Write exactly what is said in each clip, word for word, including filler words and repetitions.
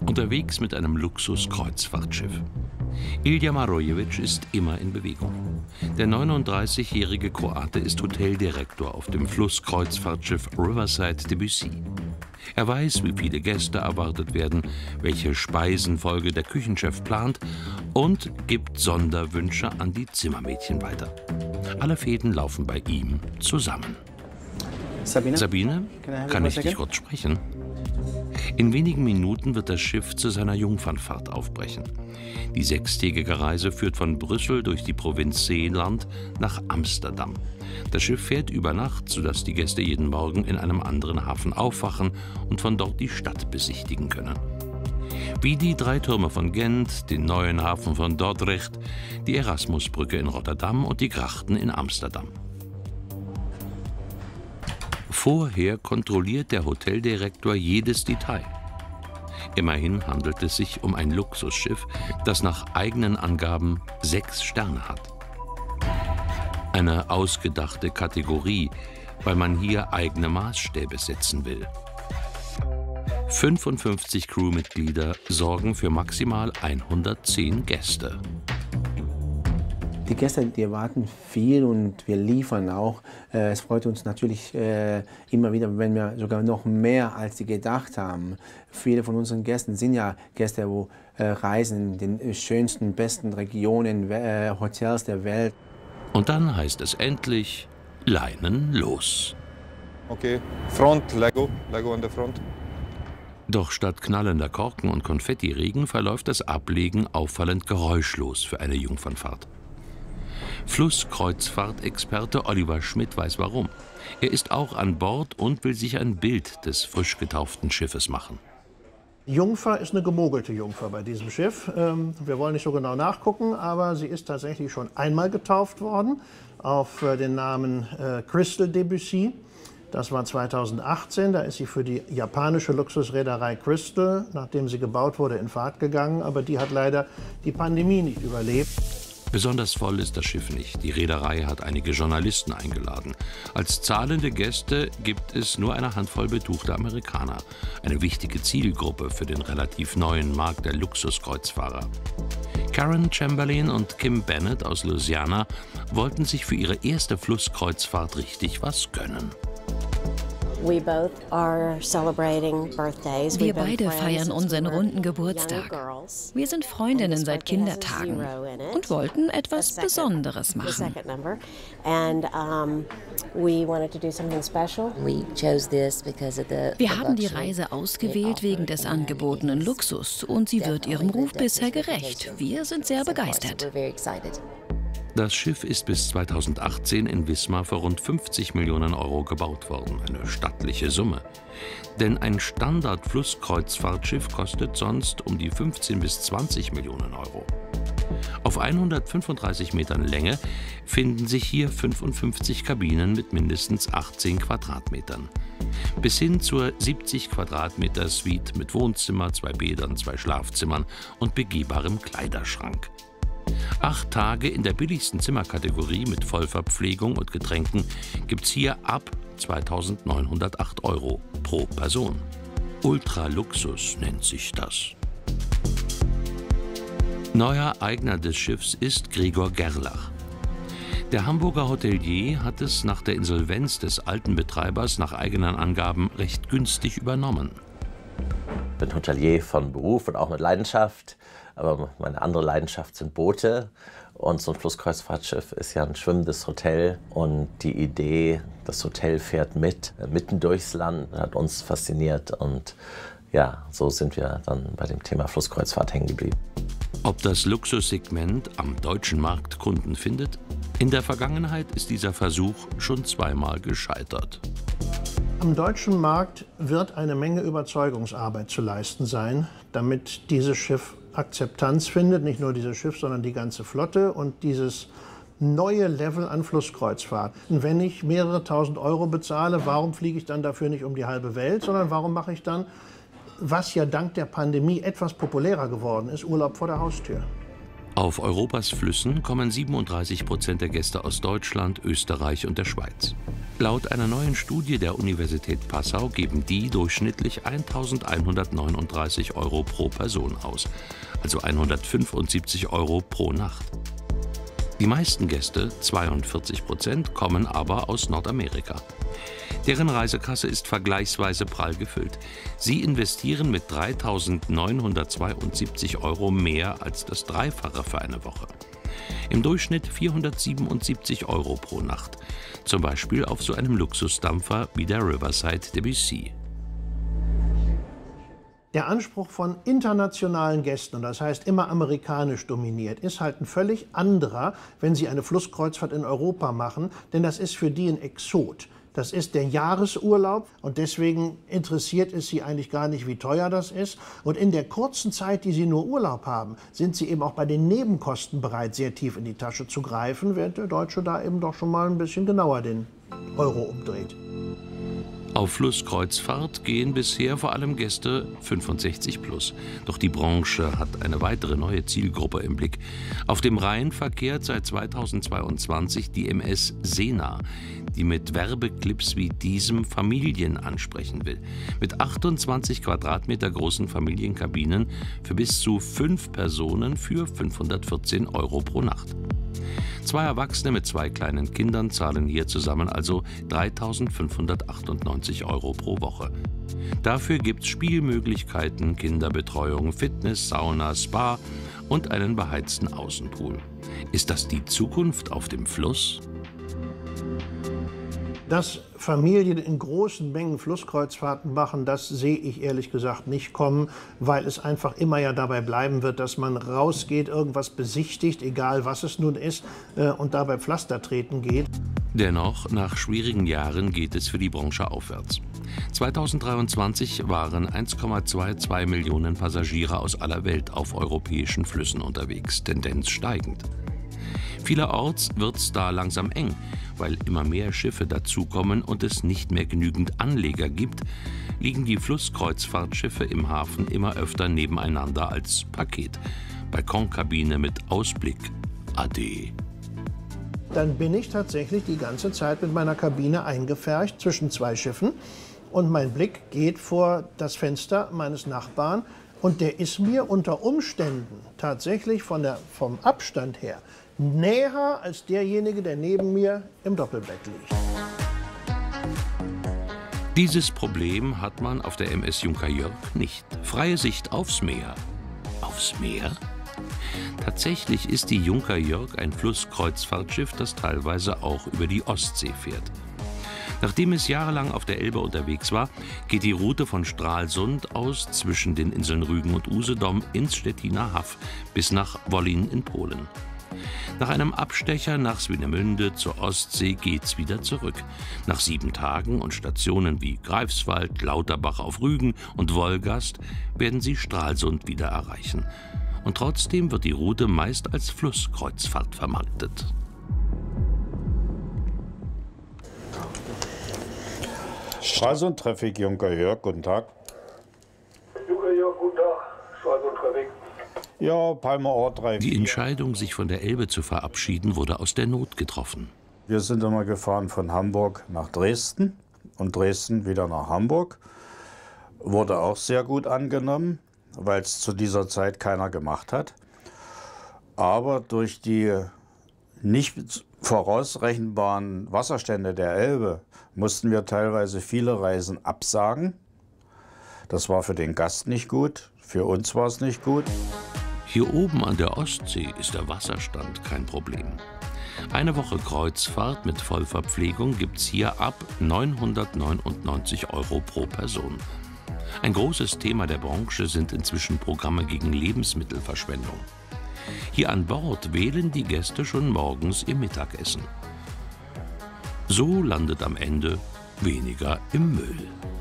Unterwegs mit einem Luxus-Kreuzfahrtschiff. Ilja Marojevic ist immer in Bewegung. Der neununddreißigjährige Kroate ist Hoteldirektor auf dem Flusskreuzfahrtschiff Riverside Debussy. Er weiß, wie viele Gäste erwartet werden, welche Speisenfolge der Küchenchef plant und gibt Sonderwünsche an die Zimmermädchen weiter. Alle Fäden laufen bei ihm zusammen. Sabine, Sabine, kann ich dich kurz sprechen? In wenigen Minuten wird das Schiff zu seiner Jungfernfahrt aufbrechen. Die sechstägige Reise führt von Brüssel durch die Provinz Zeeland nach Amsterdam. Das Schiff fährt über Nacht, sodass die Gäste jeden Morgen in einem anderen Hafen aufwachen und von dort die Stadt besichtigen können. Wie die drei Türme von Gent, den neuen Hafen von Dordrecht, die Erasmusbrücke in Rotterdam und die Grachten in Amsterdam. Vorher kontrolliert der Hoteldirektor jedes Detail. Immerhin handelt es sich um ein Luxusschiff, das nach eigenen Angaben sechs Sterne hat. Eine ausgedachte Kategorie, weil man hier eigene Maßstäbe setzen will. fünfundfünfzig Crewmitglieder sorgen für maximal hundertzehn Gäste. Die Gäste, die erwarten viel und wir liefern auch. Es freut uns natürlich immer wieder, wenn wir sogar noch mehr als sie gedacht haben. Viele von unseren Gästen sind ja Gäste, wo reisen in den schönsten, besten Regionen, Hotels der Welt. Und dann heißt es endlich, Leinen los. Okay, Front, Lego, Lego an der Front. Doch statt knallender Korken und Konfettiregen verläuft das Ablegen auffallend geräuschlos für eine Jungfernfahrt. Flusskreuzfahrtexperte Oliver Schmidt weiß warum. Er ist auch an Bord und will sich ein Bild des frisch getauften Schiffes machen. Die Jungfer ist eine gemogelte Jungfer bei diesem Schiff. Wir wollen nicht so genau nachgucken, aber sie ist tatsächlich schon einmal getauft worden auf den Namen Crystal Debussy. Das war zweitausendachtzehn, da ist sie für die japanische Luxusreederei Crystal, nachdem sie gebaut wurde, in Fahrt gegangen. Aber die hat leider die Pandemie nicht überlebt. Besonders voll ist das Schiff nicht. Die Reederei hat einige Journalisten eingeladen. Als zahlende Gäste gibt es nur eine Handvoll betuchter Amerikaner. Eine wichtige Zielgruppe für den relativ neuen Markt der Luxuskreuzfahrer. Karen Chamberlain und Kim Bennett aus Louisiana wollten sich für ihre erste Flusskreuzfahrt richtig was gönnen. Wir beide feiern unseren runden Geburtstag. Wir sind Freundinnen seit Kindertagen und wollten etwas Besonderes machen. Wir haben die Reise ausgewählt wegen des angebotenen Luxus und sie wird ihrem Ruf bisher gerecht. Wir sind sehr begeistert. Das Schiff ist bis zweitausendachtzehn in Wismar für rund fünfzig Millionen Euro gebaut worden. Eine stattliche Summe. Denn ein Standard-Flusskreuzfahrtschiff kostet sonst um die fünfzehn bis zwanzig Millionen Euro. Auf hundertfünfunddreißig Metern Länge finden sich hier fünfundfünfzig Kabinen mit mindestens achtzehn Quadratmetern. Bis hin zur siebzig Quadratmeter Suite mit Wohnzimmer, zwei Bädern, zwei Schlafzimmern und begehbarem Kleiderschrank. Acht Tage in der billigsten Zimmerkategorie mit Vollverpflegung und Getränken gibt's hier ab zweitausendneunhundertacht Euro pro Person. Ultraluxus nennt sich das. Neuer Eigner des Schiffs ist Gregor Gerlach. Der Hamburger Hotelier hat es nach der Insolvenz des alten Betreibers nach eigenen Angaben recht günstig übernommen. Ich bin Hotelier von Beruf und auch mit Leidenschaft. Aber meine andere Leidenschaft sind Boote. Und so ein Flusskreuzfahrtschiff ist ja ein schwimmendes Hotel. Und die Idee, das Hotel fährt mit, mitten durchs Land, hat uns fasziniert. Und ja, so sind wir dann bei dem Thema Flusskreuzfahrt hängen geblieben. Ob das Luxussegment am deutschen Markt Kunden findet? In der Vergangenheit ist dieser Versuch schon zweimal gescheitert. Am deutschen Markt wird eine Menge Überzeugungsarbeit zu leisten sein, damit dieses Schiff Akzeptanz findet, nicht nur dieses Schiff, sondern die ganze Flotte und dieses neue Level an Flusskreuzfahrt. Und wenn ich mehrere tausend Euro bezahle, warum fliege ich dann dafür nicht um die halbe Welt, sondern warum mache ich dann, was ja dank der Pandemie etwas populärer geworden ist, Urlaub vor der Haustür? Auf Europas Flüssen kommen siebenunddreißig Prozent der Gäste aus Deutschland, Österreich und der Schweiz. Laut einer neuen Studie der Universität Passau geben die durchschnittlich eintausendeinhundertneununddreißig Euro pro Person aus, also hundertfünfundsiebzig Euro pro Nacht. Die meisten Gäste, zweiundvierzig Prozent, kommen aber aus Nordamerika. Deren Reisekasse ist vergleichsweise prall gefüllt. Sie investieren mit dreitausendneunhundertzweiundsiebzig Euro mehr als das Dreifache für eine Woche. Im Durchschnitt vierhundertsiebenundsiebzig Euro pro Nacht. Zum Beispiel auf so einem Luxusdampfer wie der Riverside Debussy. Der Anspruch von internationalen Gästen, und das heißt immer amerikanisch dominiert, ist halt ein völlig anderer, wenn Sie eine Flusskreuzfahrt in Europa machen, denn das ist für die ein Exot. Das ist der Jahresurlaub und deswegen interessiert es Sie eigentlich gar nicht, wie teuer das ist. Und in der kurzen Zeit, die Sie nur Urlaub haben, sind Sie eben auch bei den Nebenkosten bereit, sehr tief in die Tasche zu greifen, während der Deutsche da eben doch schon mal ein bisschen genauer den Euro umdreht. Auf Flusskreuzfahrt gehen bisher vor allem Gäste fünfundsechzig plus. Doch die Branche hat eine weitere neue Zielgruppe im Blick. Auf dem Rhein verkehrt seit zweitausendzweiundzwanzig die M S Sena, die mit Werbeclips wie diesem Familien ansprechen will. Mit achtundzwanzig Quadratmeter großen Familienkabinen für bis zu fünf Personen für fünfhundertvierzehn Euro pro Nacht. Zwei Erwachsene mit zwei kleinen Kindern zahlen hier zusammen also dreitausendfünfhundertachtundneunzig Euro pro Woche. Dafür gibt's Spielmöglichkeiten, Kinderbetreuung, Fitness, Sauna, Spa und einen beheizten Außenpool. Ist das die Zukunft auf dem Fluss? Dass Familien in großen Mengen Flusskreuzfahrten machen, das sehe ich ehrlich gesagt nicht kommen, weil es einfach immer ja dabei bleiben wird, dass man rausgeht, irgendwas besichtigt, egal was es nun ist, und dabei Pflaster treten geht. Dennoch, nach schwierigen Jahren geht es für die Branche aufwärts. zweitausenddreiundzwanzig waren eins Komma zweiundzwanzig Millionen Passagiere aus aller Welt auf europäischen Flüssen unterwegs, Tendenz steigend. Vielerorts wird's da langsam eng, weil immer mehr Schiffe dazukommen und es nicht mehr genügend Anleger gibt, liegen die Flusskreuzfahrtschiffe im Hafen immer öfter nebeneinander als Paket. Balkonkabine mit Ausblick. Ade. Dann bin ich tatsächlich die ganze Zeit mit meiner Kabine eingepfercht zwischen zwei Schiffen und mein Blick geht vor das Fenster meines Nachbarn und der ist mir unter Umständen tatsächlich von der, vom Abstand her näher als derjenige, der neben mir im Doppelbett liegt. Dieses Problem hat man auf der M S Junker Jörg nicht. Freie Sicht aufs Meer. Aufs Meer? Tatsächlich ist die Junker Jörg ein Flusskreuzfahrtschiff, das teilweise auch über die Ostsee fährt. Nachdem es jahrelang auf der Elbe unterwegs war, geht die Route von Stralsund aus zwischen den Inseln Rügen und Usedom ins Stettiner Haff bis nach Wollin in Polen. Nach einem Abstecher nach Swinemünde zur Ostsee geht's wieder zurück. Nach sieben Tagen und Stationen wie Greifswald, Lauterbach auf Rügen und Wolgast werden sie Stralsund wieder erreichen. Und trotzdem wird die Route meist als Flusskreuzfahrt vermarktet. Stralsund Traffic, Junker Jörg, guten Tag. Junker Jörg, guten Tag. Stralsund Traffic. Ja, Palmer Ort drei. Die Entscheidung, sich von der Elbe zu verabschieden, wurde aus der Not getroffen. Wir sind immer gefahren von Hamburg nach Dresden und Dresden wieder nach Hamburg. Wurde auch sehr gut angenommen, weil es zu dieser Zeit keiner gemacht hat. Aber durch die nicht vorausrechenbaren Wasserstände der Elbe mussten wir teilweise viele Reisen absagen. Das war für den Gast nicht gut, für uns war es nicht gut. Hier oben an der Ostsee ist der Wasserstand kein Problem. Eine Woche Kreuzfahrt mit Vollverpflegung gibt's hier ab neunhundertneunundneunzig Euro pro Person. Ein großes Thema der Branche sind inzwischen Programme gegen Lebensmittelverschwendung. Hier an Bord wählen die Gäste schon morgens ihr Mittagessen. So landet am Ende weniger im Müll.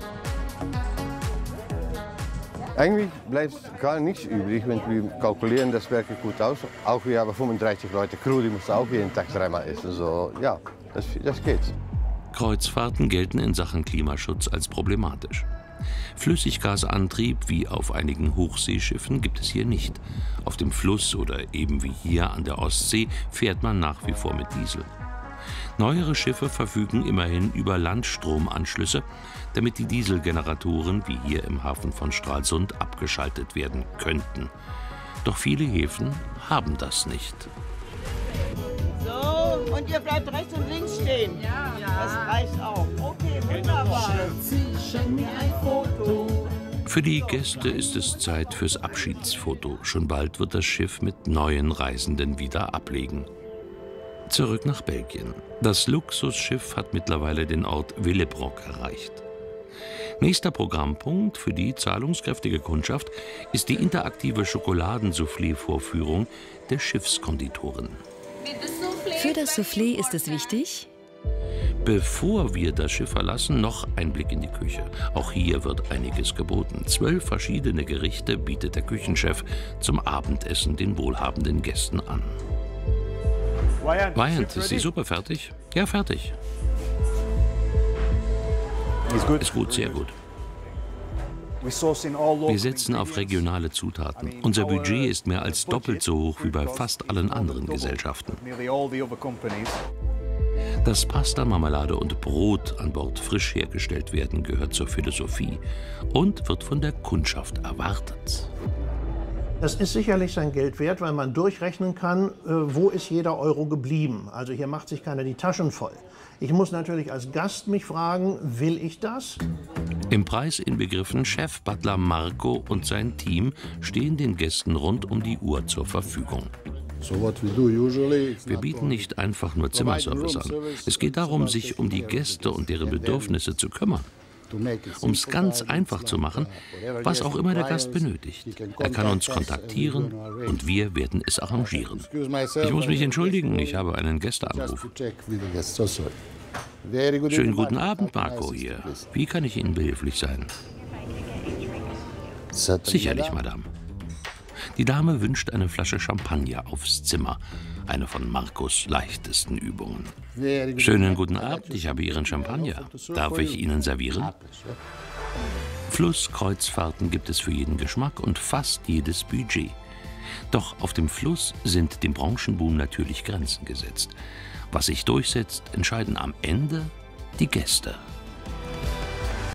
Eigentlich bleibt gar nichts übrig, wenn wir kalkulieren, das wirklich gut aus. Auch wir haben fünfunddreißig Leute Crew, die müssen auch jeden Tag dreimal essen. So, ja, das, das geht. Kreuzfahrten gelten in Sachen Klimaschutz als problematisch. Flüssiggasantrieb wie auf einigen Hochseeschiffen gibt es hier nicht. Auf dem Fluss oder eben wie hier an der Ostsee fährt man nach wie vor mit Diesel. Neuere Schiffe verfügen immerhin über Landstromanschlüsse, damit die Dieselgeneratoren wie hier im Hafen von Stralsund abgeschaltet werden könnten. Doch viele Häfen haben das nicht. So, und ihr bleibt rechts und links stehen. Ja, das reicht auch. Okay, wunderbar. Für die Gäste ist es Zeit fürs Abschiedsfoto. Schon bald wird das Schiff mit neuen Reisenden wieder ablegen. Zurück nach Belgien. Das Luxusschiff hat mittlerweile den Ort Willebrock erreicht. Nächster Programmpunkt für die zahlungskräftige Kundschaft ist die interaktive Schokoladensoufflé-Vorführung der Schiffskonditoren. Für das Soufflé ist es wichtig, bevor wir das Schiff verlassen, noch ein Blick in die Küche. Auch hier wird einiges geboten. Zwölf verschiedene Gerichte bietet der Küchenchef zum Abendessen den wohlhabenden Gästen an. Wyant, ist die Suppe fertig? Ja, fertig. Ist gut, sehr gut. Wir setzen auf regionale Zutaten. Unser Budget ist mehr als doppelt so hoch wie bei fast allen anderen Gesellschaften. Dass Pasta, Marmelade und Brot an Bord frisch hergestellt werden, gehört zur Philosophie und wird von der Kundschaft erwartet. Das ist sicherlich sein Geld wert, weil man durchrechnen kann, wo ist jeder Euro geblieben. Also hier macht sich keiner die Taschen voll. Ich muss natürlich als Gast mich fragen, will ich das? Im Preis inbegriffen, Chefbutler Marco und sein Team stehen den Gästen rund um die Uhr zur Verfügung. Wir bieten nicht einfach nur Zimmerservice an. Es geht darum, sich um die Gäste und deren Bedürfnisse zu kümmern. Um es ganz einfach zu machen, was auch immer der Gast benötigt. Er kann uns kontaktieren und wir werden es arrangieren. Ich muss mich entschuldigen, ich habe einen Gästeanruf. Schönen guten Abend, Marco hier. Wie kann ich Ihnen behilflich sein? Sicherlich, Madame. Die Dame wünscht eine Flasche Champagner aufs Zimmer. Eine von Marcos leichtesten Übungen. Schönen guten Abend, ich habe Ihren Champagner. Darf ich Ihnen servieren? Flusskreuzfahrten gibt es für jeden Geschmack und fast jedes Budget. Doch auf dem Fluss sind dem Branchenboom natürlich Grenzen gesetzt. Was sich durchsetzt, entscheiden am Ende die Gäste.